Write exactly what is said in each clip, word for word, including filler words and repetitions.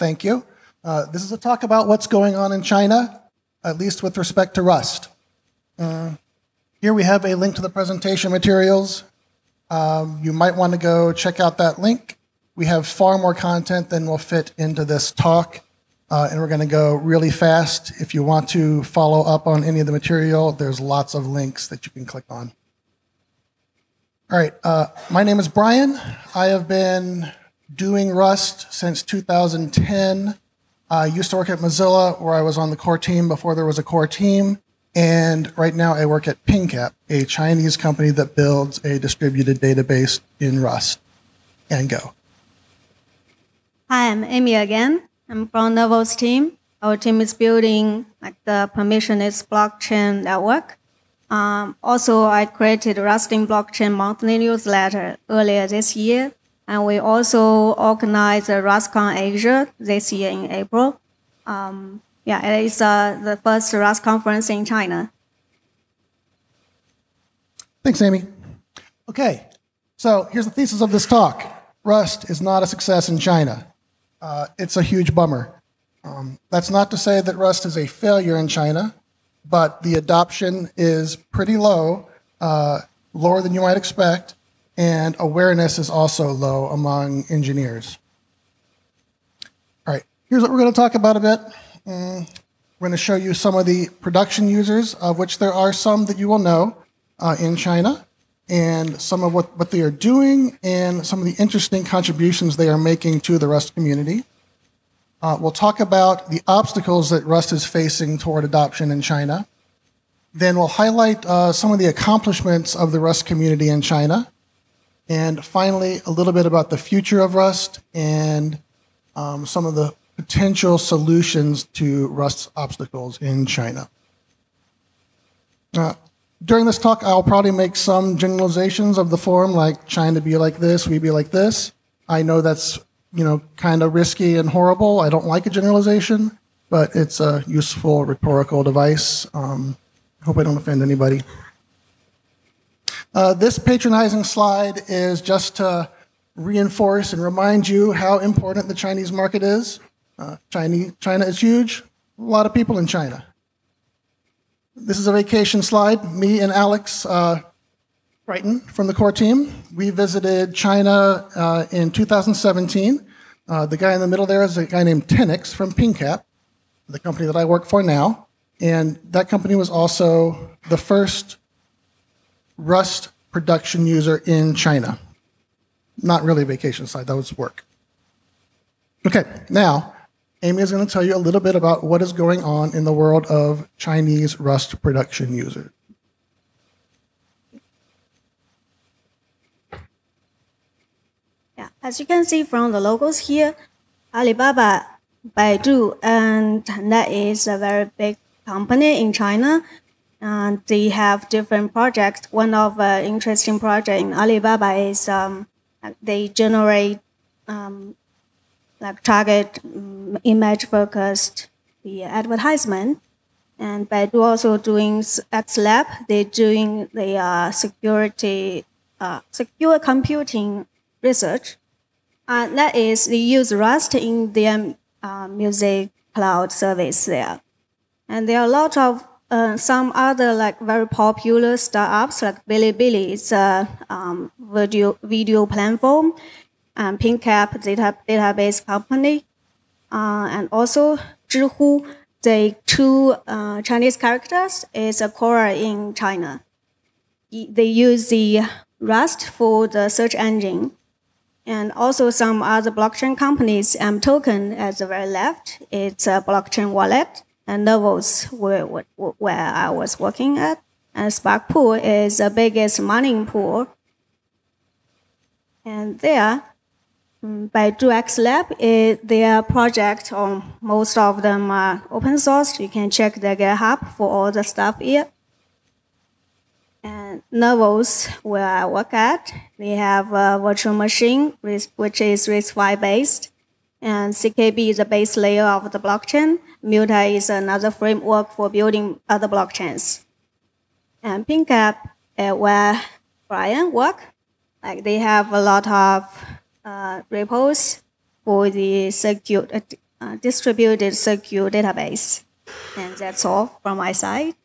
thank you. Uh, this is a talk about what's going on in China, at least with respect to Rust. Uh, here we have a link to the presentation materials. Um, you might want to go check out that link. We have far more content than will fit into this talk, uh, and we're going to go really fast. If you want to follow up on any of the material, there's lots of links that you can click on. All right, uh, my name is Brian. I have been doing Rust since two thousand ten. I used to work at Mozilla, where I was on the core team before there was a core team. And right now I work at PingCap, a Chinese company that builds a distributed database in Rust and Go. Hi, I'm Aimee again. I'm from Novo's team. Our team is building like the permissionless blockchain network. Um, also, I created Rusting Blockchain monthly newsletter earlier this year. And we also organized a RustCon Asia this year in April. Um, yeah, it is uh, the first Rust conference in China. Thanks, Aimee. Okay, so here's the thesis of this talk. Rust is not a success in China. Uh, it's a huge bummer. Um, that's not to say that Rust is a failure in China, but the adoption is pretty low, uh, lower than you might expect. And awareness is also low among engineers. All right, here's what we're going to talk about a bit. Um, we're going to show you some of the production users, of which there are some that you will know uh, in China, and some of what, what they are doing, and some of the interesting contributions they are making to the Rust community. Uh, we'll talk about the obstacles that Rust is facing toward adoption in China. Then we'll highlight uh, some of the accomplishments of the Rust community in China. And finally, a little bit about the future of Rust and um, some of the potential solutions to Rust's obstacles in China. Uh, during this talk, I'll probably make some generalizations of the forum, like China be like this, we be like this. I know that's, you know, kind of risky and horrible. I don't like a generalization, but it's a useful rhetorical device. Um, I hope I don't offend anybody. Uh, this patronizing slide is just to reinforce and remind you how important the Chinese market is. Uh, China, China is huge. A lot of people in China. This is a vacation slide. Me and Alex uh, Crichton from the core team, we visited China uh, in two thousand seventeen. Uh, the guy in the middle there is a guy named Tenix from PingCap, the company that I work for now. And that company was also the first Rust production user in China. Not really a vacation site, that was work. Okay, now, Aimee is going to tell you a little bit about what is going on in the world of Chinese Rust production users. Yeah, as you can see from the logos here, Alibaba, Baidu, and that is a very big company in China. And they have different projects. One of the uh, interesting projects in Alibaba is um, they generate um, like target um, image-focused the advertisement. And Baidu also doing X Lab. They're doing the uh, security, uh, secure computing research. And that is they use Rust in their uh, music cloud service there. And there are a lot of Uh, some other like very popular startups like Bilibili. It's a um, video video platform, and PingCap data, database company, uh, and also Zhihu. The two uh, Chinese characters is a core in China. They use the Rust for the search engine, and also some other blockchain companies. M Token at the very left, it's a blockchain wallet. And Novo's where, where I was working at. And Spark Pool is the biggest mining pool. And there, Baidu X Lab is their project, or most of them are open source. You can check their GitHub for all the stuff here. And Novo's, where I work at, they have a virtual machine, which is RISC-V based. And C K B is the base layer of the blockchain. Muta is another framework for building other blockchains. And PingCap, uh, where Brian works, like they have a lot of uh, repos for the secure, uh, distributed secure database. And that's all from my side.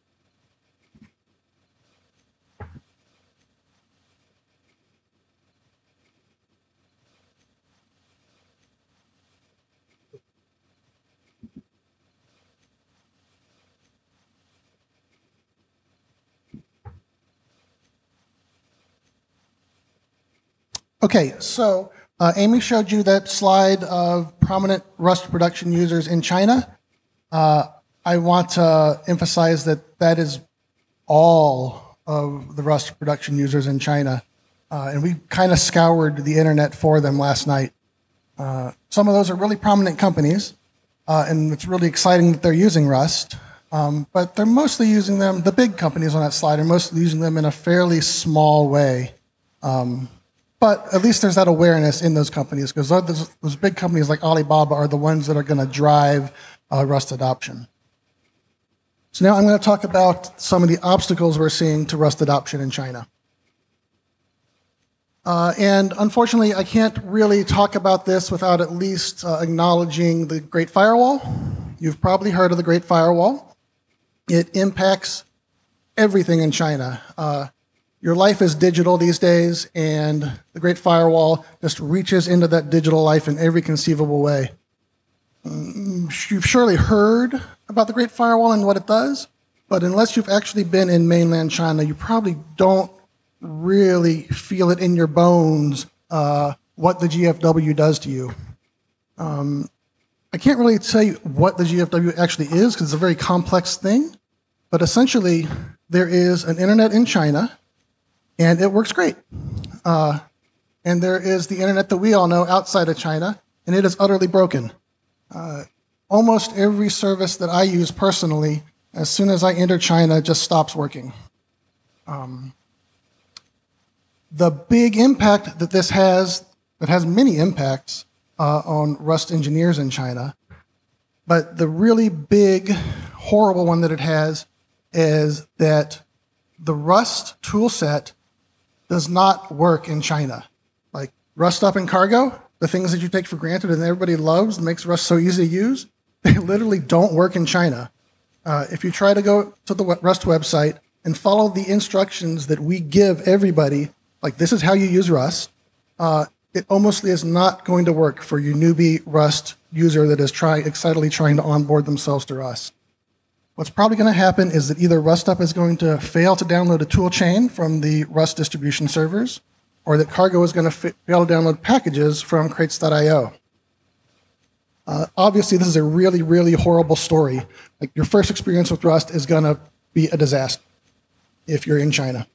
Okay, so uh, Aimee showed you that slide of prominent Rust production users in China. Uh, I want to emphasize that that is all of the Rust production users in China. Uh, and we kind of scoured the internet for them last night. Uh, some of those are really prominent companies, uh, and it's really exciting that they're using Rust. Um, but they're mostly using them, the big companies on that slide are mostly using them in a fairly small way. Um, But at least there's that awareness in those companies, because those, those big companies like Alibaba are the ones that are going to drive uh, Rust adoption. So now I'm going to talk about some of the obstacles we're seeing to Rust adoption in China. Uh, and unfortunately, I can't really talk about this without at least uh, acknowledging the Great Firewall. You've probably heard of the Great Firewall. It impacts everything in China. Uh, Your life is digital these days, and the Great Firewall just reaches into that digital life in every conceivable way. You've surely heard about the Great Firewall and what it does, but unless you've actually been in mainland China, you probably don't really feel it in your bones uh, what the G F W does to you. Um, I can't really tell you what the G F W actually is, because it's a very complex thing, but essentially there is an internet in China, and it works great. Uh, and there is the internet that we all know outside of China, and it is utterly broken. Uh, almost every service that I use personally, as soon as I enter China, just stops working. Um, the big impact that this has, that has many impacts uh, on Rust engineers in China, but the really big, horrible one that it has is that the Rust toolset does not work in China. Like Rust Up and Cargo, the things that you take for granted and everybody loves and makes Rust so easy to use, they literally don't work in China. Uh, if you try to go to the Rust website and follow the instructions that we give everybody, like this is how you use Rust, uh, it almost is not going to work for your newbie Rust user that is try, excitedly trying to onboard themselves to Rust. What's probably going to happen is that either RustUp is going to fail to download a tool chain from the Rust distribution servers, or that Cargo is going to fail to download packages from crates dot i o. Uh, obviously, this is a really, really horrible story. Like your first experience with Rust is going to be a disaster if you're in China.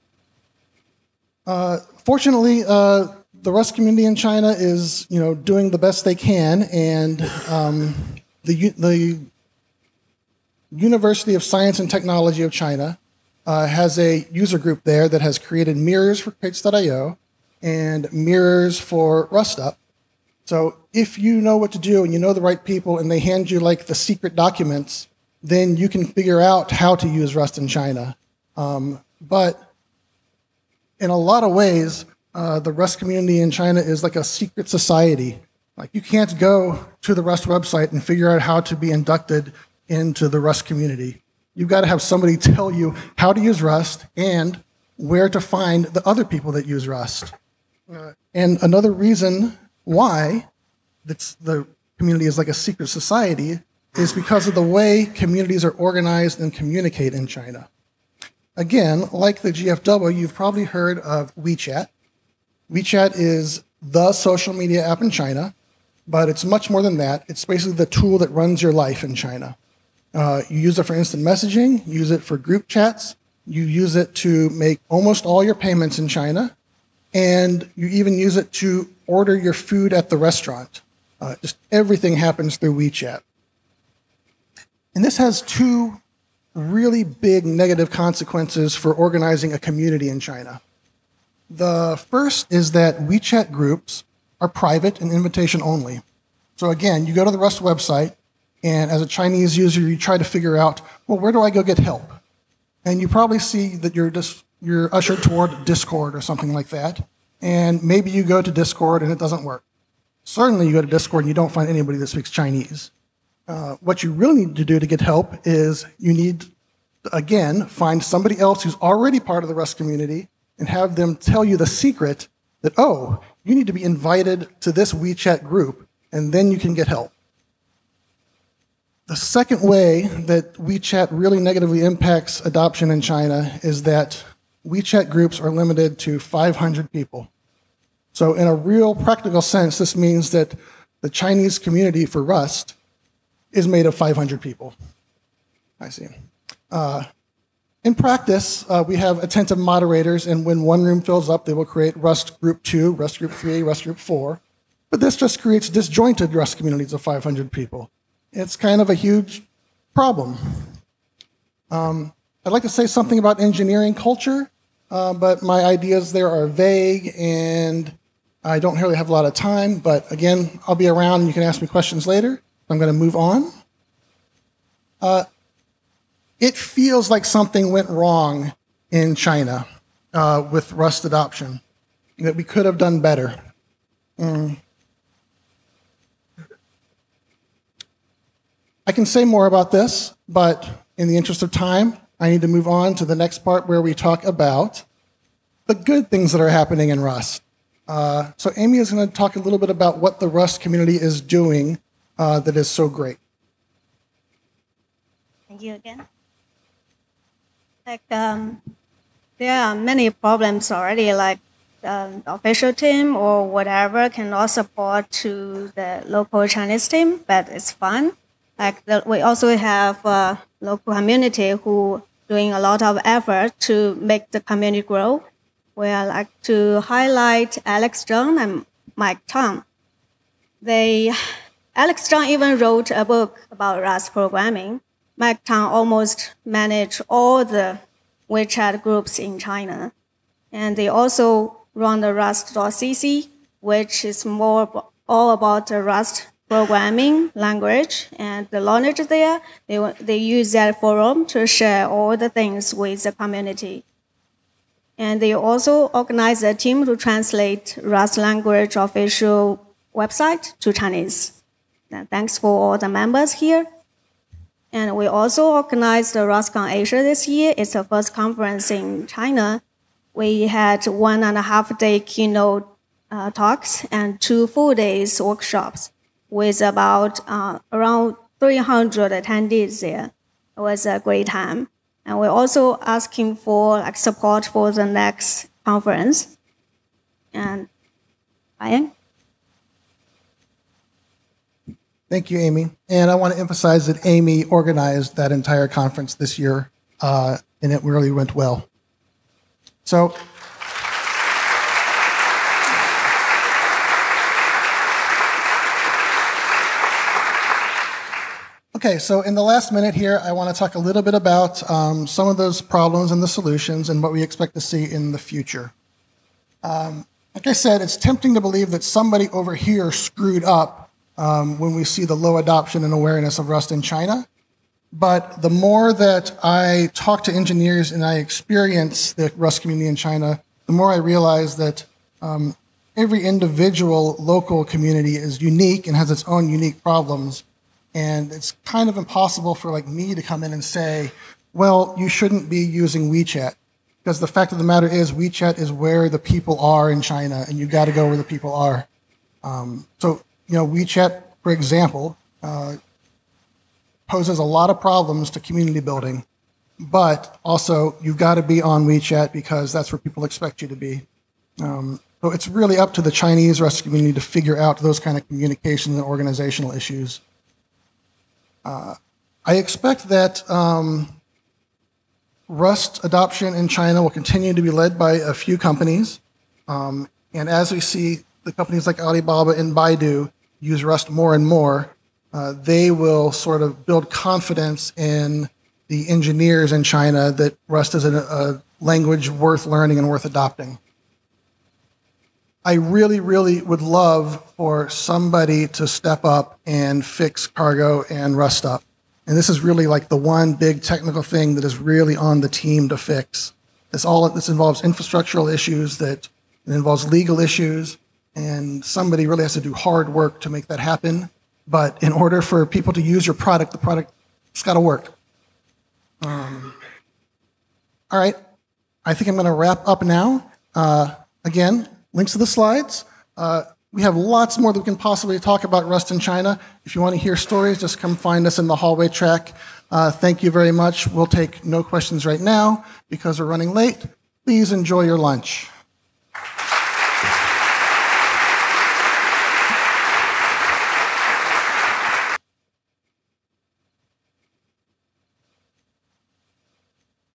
Uh, fortunately, uh, the Rust community in China is, you know, doing the best they can, and um, the the University of Science and Technology of China uh, has a user group there that has created mirrors for crates dot i o and mirrors for RustUp. So if you know what to do and you know the right people and they hand you like the secret documents, then you can figure out how to use Rust in China. Um, but in a lot of ways, uh, the Rust community in China is like a secret society. Like you can't go to the Rust website and figure out how to be inducted into the Rust community. You've got to have somebody tell you how to use Rust and where to find the other people that use Rust. Uh, and another reason why that's the community is like a secret society is because of the way communities are organized and communicate in China. Again, like the G F W, you've probably heard of WeChat. WeChat is the social media app in China, but it's much more than that. It's basically the tool that runs your life in China. Uh, you use it for instant messaging, you use it for group chats, you use it to make almost all your payments in China, and you even use it to order your food at the restaurant. Uh, just everything happens through WeChat. And this has two really big negative consequences for organizing a community in China. The first is that WeChat groups are private and invitation only. So again, you go to the Rust website, and as a Chinese user, you try to figure out, well, where do I go get help? And you probably see that you're just you're ushered toward Discord or something like that. And maybe you go to Discord and it doesn't work. certainly you go to Discord and you don't find anybody that speaks Chinese. Uh, what you really need to do to get help is you need, again, find somebody else who's already part of the Rust community and have them tell you the secret that, oh, you need to be invited to this WeChat group, and then you can get help. The second way that WeChat really negatively impacts adoption in China is that WeChat groups are limited to five hundred people. So in a real practical sense, this means that the Chinese community for Rust is made of five hundred people. I see. Uh, in practice, uh, we have attentive moderators, and when one room fills up, they will create Rust Group two, Rust Group three, Rust Group four. But this just creates disjointed Rust communities of five hundred people. It's kind of a huge problem. Um, I'd like to say something about engineering culture, uh, but my ideas there are vague, and I don't really have a lot of time. But again, I'll be around, and you can ask me questions later. I'm going to move on. Uh, it feels like something went wrong in China uh, with Rust adoption, that we could have done better. Mm. I can say more about this, but in the interest of time, I need to move on to the next part where we talk about the good things that are happening in Rust. Uh, so Aimee is going to talk a little bit about what the Rust community is doing uh, that is so great. Thank you again. Like, um, there are many problems already, like um, the official team or whatever cannot support to the local Chinese team, but it's fun. Like the, we also have a local community who doing a lot of effort to make the community grow. We like to highlight Alex Zhang and Mike Tang. They, Alex Zhang even wrote a book about Rust programming. Mike Tang almost managed all the WeChat groups in China. And they also run the Rust dot C C, which is more all about the Rust programming language, and the knowledge there, they, they use that forum to share all the things with the community. And they also organize a team to translate Rust language official website to Chinese. And thanks for all the members here. And we also organized the RustCon Asia this year. It's the first conference in China. We had one and a half day keynote uh, talks and two full days workshops, with about uh, around three hundred attendees there. It was a great time. And we're also asking for like, support for the next conference. And Ryan? Thank you, Aimee. And I want to emphasize that Aimee organized that entire conference this year, uh, and it really went well. So, okay, so in the last minute here, I want to talk a little bit about um, some of those problems and the solutions and what we expect to see in the future. Um, like I said, it's tempting to believe that somebody over here screwed up um, when we see the low adoption and awareness of Rust in China. But the more that I talk to engineers and I experience the Rust community in China, the more I realize that um, every individual local community is unique and has its own unique problems. And it's kind of impossible for like me to come in and say, well, you shouldn't be using WeChat. Because the fact of the matter is WeChat is where the people are in China, and you got to go where the people are. Um, so, you know, WeChat, for example, uh, poses a lot of problems to community building. But also, you've got to be on WeChat because that's where people expect you to be. Um, so it's really up to the Chinese Rust community to figure out those kind of communication and organizational issues. Uh, I expect that um, Rust adoption in China will continue to be led by a few companies. Um, and as we see the companies like Alibaba and Baidu use Rust more and more, uh, they will sort of build confidence in the engineers in China that Rust is a, a language worth learning and worth adopting. I really, really would love for somebody to step up and fix Cargo and Rust up. And this is really like the one big technical thing that is really on the team to fix. This all this involves infrastructural issues, that it involves legal issues, and somebody really has to do hard work to make that happen. But in order for people to use your product, the product's got to work. Um, all right, I think I'm going to wrap up now. Uh, again, links to the slides. Uh, we have lots more that we can possibly talk about Rust in China. If you want to hear stories, just come find us in the hallway track. Uh, thank you very much. We'll take no questions right now because we're running late. Please enjoy your lunch.